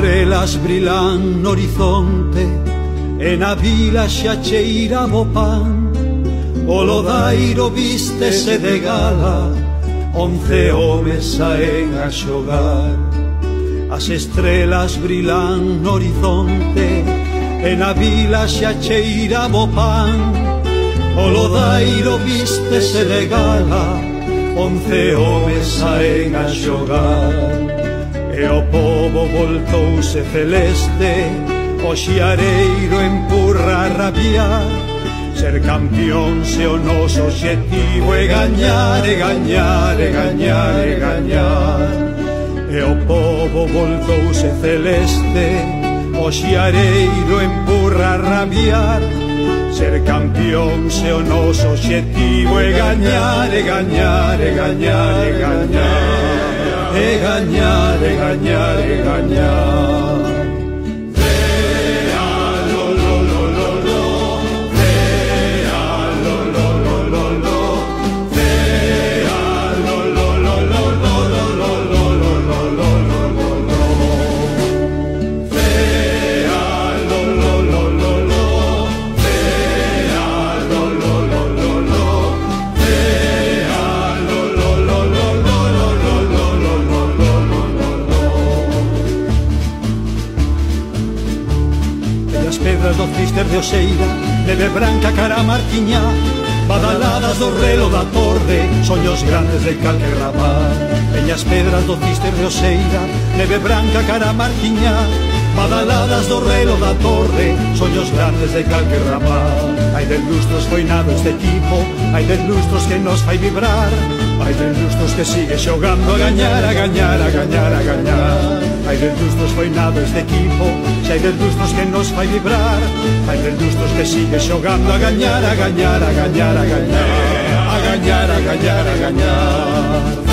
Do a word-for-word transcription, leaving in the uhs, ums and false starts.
estrelas brillan no horizonte, en a vila xa cheira bo pan, o lodairo vístese de gala, once homes saen a xogar. As estrelas brillan no horizonte, en a vila xa cheira bo pan, o lodairo vístese de gala, once homes saen a xogar. E o pobo voltouse celeste, o xiareiro empurra a rabiar. Ser campión se o noso obxectivo é gañar, e gañar, e gañar, e gañar. E o pobo voltouse celeste, o xiareiro empurra a rabiar. Ser campión se o noso obxectivo é gañar, e gañar, e gañar, e gañar. E gañar, e gañar, e gañar. Pedras do Cister de Oseira, neve branca cara a Martiñá, badaladas do relo da Torde, soños grandes de calque rapaz. Peñas pedras do Cister de Oseira, neve branca cara a Martiñá, badaladas do relo da Torde, soños grandes de calque rapaz. Hai de lustros foi nado este equipo, hai de lustros que nos fai vibrar, hai de lustros que sigue xogando a gañar, a gañar, a gañar, a gañar. Hai de lustros foi nado este equipo, xa hai de lustros que nos fai vibrar, hai de lustros que sigue xogando a gañar, a gañar, a gañar, a gañar, a gañar, a gañar, a gañar.